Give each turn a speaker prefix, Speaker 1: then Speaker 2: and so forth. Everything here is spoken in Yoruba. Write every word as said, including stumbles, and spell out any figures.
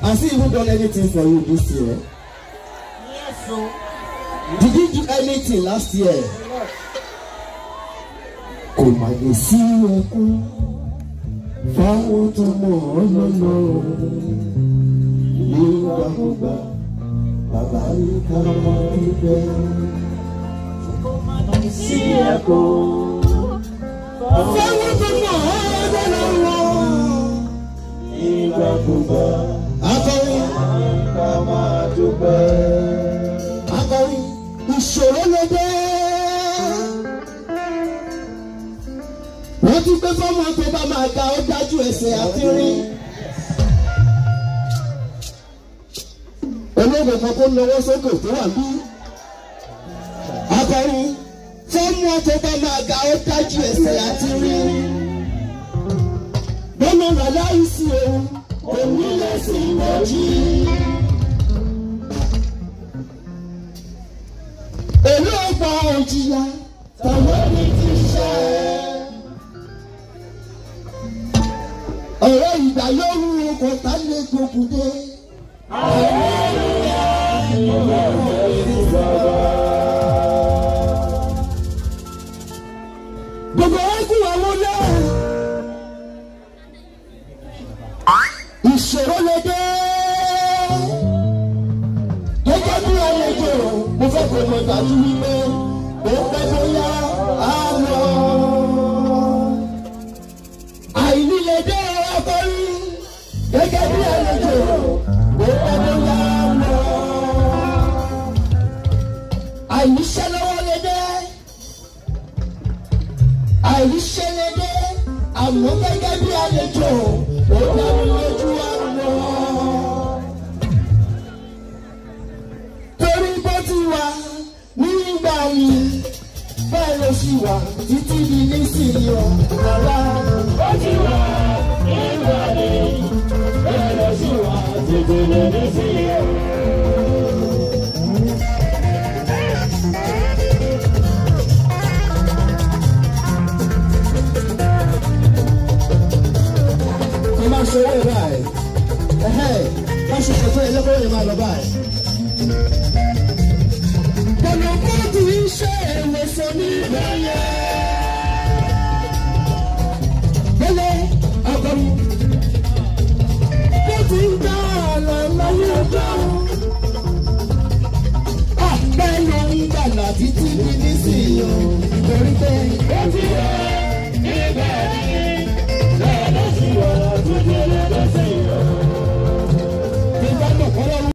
Speaker 1: Has he even done anything for you this year?
Speaker 2: Yes, sir.
Speaker 1: Did he do anything last year? Kò má lè sí ẹkún fáwọn tó mọ̀ ọ́ lọ́nà nígbàkúgbà bàbá yìí ká máa dúpẹ́.
Speaker 2: Kò má lè sí ẹkún
Speaker 1: fáwọn tó mọ̀ ọ́ lọ́nà nígbàkúgbà akọrin ká máa dúpẹ́. Akọrin ìṣòro ló dé. Wọ́n tún gbé fọ́ọ̀mù tó bá máa ga ó dájú ẹsẹ̀ àti rí. Olóògbé kan kó lọ́wọ́ sókè tó wà bí. Akọrin fọ́ọ̀mù tó bá máa ga ó dájú ẹsẹ̀ àti rí. Bọ́lá wà láìsí òun, òun lè sí ìwọ́jú. Èló ọgbà òjìyà tàwọn ní ti ṣe. Ọ̀rọ̀ ìgbà yóò rú ọkọ̀ tá lè gbógun dé. Gbogbo ẹkún àwọn náà. Ìṣòro lè dé. Gẹ́gẹ́ bí àlejò, mo fẹ́ kó mọ̀ dájú wípé ó pẹ́ bóyá á lọ. Àìnílẹ̀ dé akọrin gẹ́gẹ́ bí àlejò ó pẹ́ bóyá á lọ. Àìníṣẹ́ lọ́wọ́ lè dé. Àìníṣẹ́ lè dé. Àmọ́ gẹ́gẹ́ bí àlejò ó dáwọ́ lójú á lọ. Torí bó ti wà nígbà yìí bẹ́ẹ̀ ló sì wà títí di nísìnyí ọ̀ rárá.
Speaker 2: Ó ti wà nígbà yìí bẹ́ẹ̀ ló sì wà títí di nísìnyí.
Speaker 1: Ẹ máa ṣe owó ẹ̀ báyìí. Ẹ̀hẹ́ máa ṣe ṣètò ẹ̀ lọ́kọ́ yẹn máa lọ báyìí. Bọ̀nà bọ́ọ̀dù iṣẹ́ ìwòsàn ní ìgbàyẹ̀. Bẹ́lẹ̀ akọrin. Bó ti ń dá àlọ́ lọ́wọ́ ọjọ́. Bẹ́ẹ̀ ló ń gbàlà títí di nísìnyí. Torí pé
Speaker 2: Ó ti wà nígbà yìí.